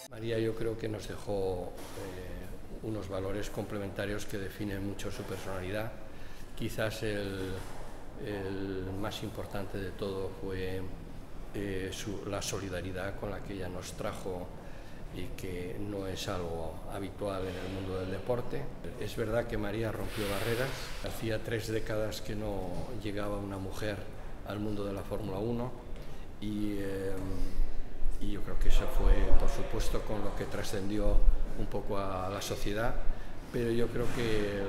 María, yo creo que nos dejó unos valores complementarios que definen mucho su personalidad. Quizás el más importante de todo fue la solidaridad con la que ella nos trajo y que no es algo habitual en el mundo del deporte. Es verdad que María rompió barreras. Hacía 3 décadas que no llegaba una mujer al mundo de la Fórmula 1 y yo creo que eso fue, por supuesto, con lo que trascendió un poco a la sociedad, pero yo creo que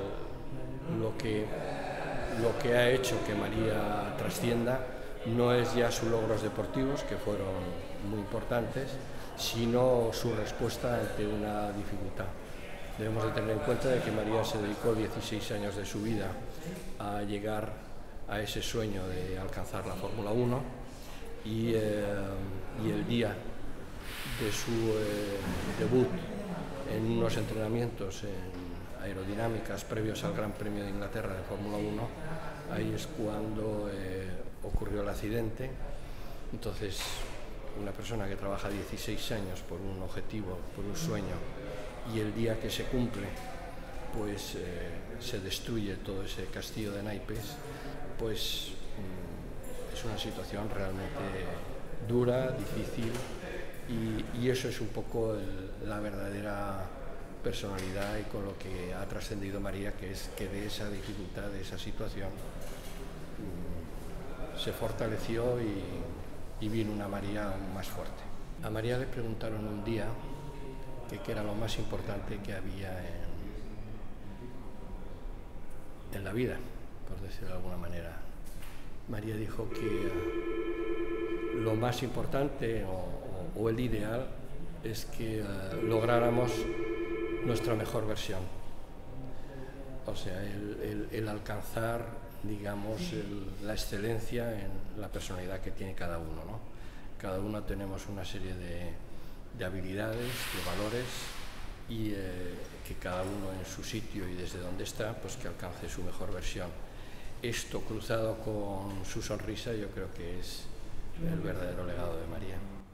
lo que ha hecho que María trascienda no es ya sus logros deportivos, que fueron muy importantes, sino su respuesta ante una dificultad. Debemos de tener en cuenta de que María se dedicó 16 años de su vida a llegar a ese sueño de alcanzar la Fórmula 1 y el día de su debut en unos entrenamientos en aerodinámicas previos al Gran Premio de Inglaterra de Fórmula 1, ahí es cuando ocurrió el accidente. Entonces, una persona que trabaja 16 años por un objetivo, por un sueño, y el día que se cumple, pues se destruye todo ese castillo de naipes, pues es una situación realmente dura, difícil, y eso es un poco la verdadera personalidad y con lo que ha trascendido María, que es que de esa dificultad, de esa situación, se fortaleció y vino una María más fuerte. A María le preguntaron un día qué era lo más importante que había en la vida, por decirlo de alguna manera. María dijo que lo más importante o el ideal es que lográramos nuestra mejor versión. O sea, el alcanzar, digamos, la excelencia en la personalidad que tiene cada uno, ¿no? Cada uno tenemos una serie de habilidades, de valores, y que cada uno en su sitio y desde donde está, pues que alcance su mejor versión. Esto cruzado con su sonrisa, yo creo que es el verdadero legado de María.